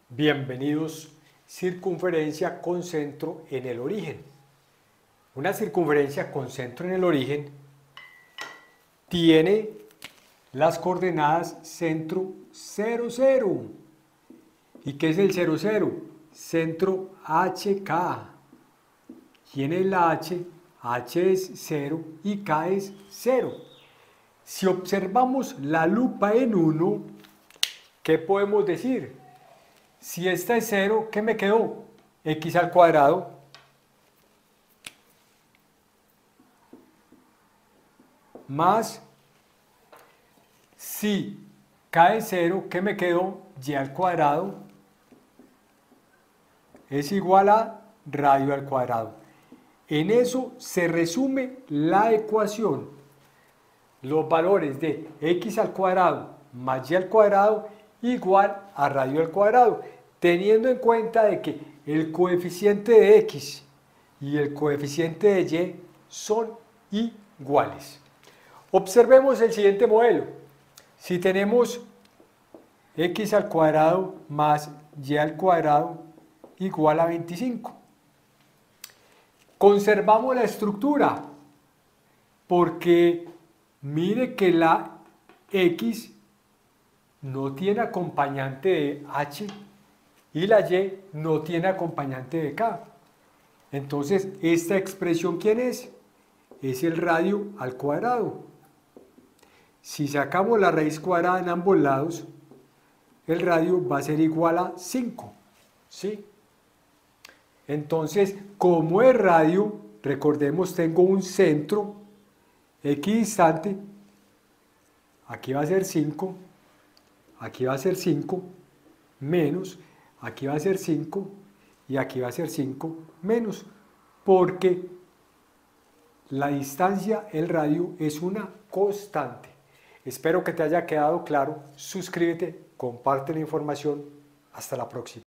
Bienvenidos. Circunferencia con centro en el origen. Una circunferencia con centro en el origen tiene las coordenadas centro 0, 0. ¿Y qué es el 0, 0? Centro HK. ¿Quién es la H? H es 0 y K es 0. Si observamos la lupa en 1, ¿qué podemos decir? Si esta es 0, ¿qué me quedó? X al cuadrado más, si K es 0, ¿qué me quedó? Y al cuadrado es igual a radio al cuadrado. En eso se resume la ecuación. Los valores de x al cuadrado más y al cuadrado igual a radio al cuadrado, teniendo en cuenta de que el coeficiente de x y el coeficiente de y son iguales. Observemos el siguiente modelo. Si tenemos x al cuadrado más y al cuadrado igual a 25. Conservamos la estructura porque mire que la x no tiene acompañante de h y la y no tiene acompañante de k. Entonces, esta expresión, ¿quién es? Es el radio al cuadrado. Si sacamos la raíz cuadrada en ambos lados, el radio va a ser igual a 5. ¿Sí? Entonces, como es radio, recordemos, tengo un centro equidistante. Aquí va a ser 5, aquí va a ser 5, menos, aquí va a ser 5 y aquí va a ser 5 menos, porque la distancia, el radio, es una constante. Espero que te haya quedado claro. Suscríbete, comparte la información. Hasta la próxima.